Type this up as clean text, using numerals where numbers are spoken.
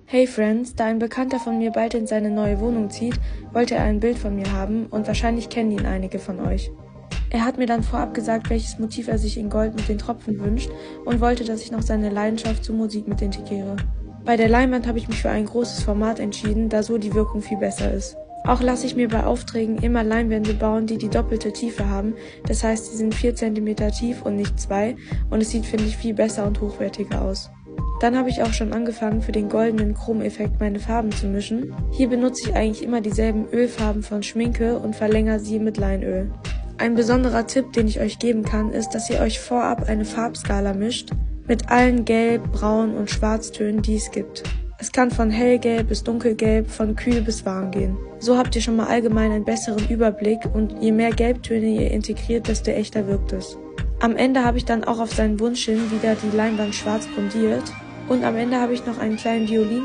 Hey Friends, da ein Bekannter von mir bald in seine neue Wohnung zieht, wollte er ein Bild von mir haben und wahrscheinlich kennen ihn einige von euch. Er hat mir dann vorab gesagt, welches Motiv er sich in Gold mit den Tropfen wünscht und wollte, dass ich noch seine Leidenschaft zur Musik mit integriere. Bei der Leinwand habe ich mich für ein großes Format entschieden, da so die Wirkung viel besser ist. Auch lasse ich mir bei Aufträgen immer Leinwände bauen, die doppelte Tiefe haben, das heißt, sie sind 4 cm tief und nicht 2 und es sieht, finde ich, viel besser und hochwertiger aus. Dann habe ich auch schon angefangen, für den goldenen Chromeffekt meine Farben zu mischen. Hier benutze ich eigentlich immer dieselben Ölfarben von Schminke und verlängere sie mit Leinöl. Ein besonderer Tipp, den ich euch geben kann, ist, dass ihr euch vorab eine Farbskala mischt, mit allen Gelb-, Braun- und Schwarztönen, die es gibt. Es kann von hellgelb bis dunkelgelb, von kühl bis warm gehen. So habt ihr schon mal allgemein einen besseren Überblick und je mehr Gelbtöne ihr integriert, desto echter wirkt es. Am Ende habe ich dann auch auf seinen Wunsch hin wieder die Leinwand schwarz grundiert und am Ende habe ich noch einen kleinen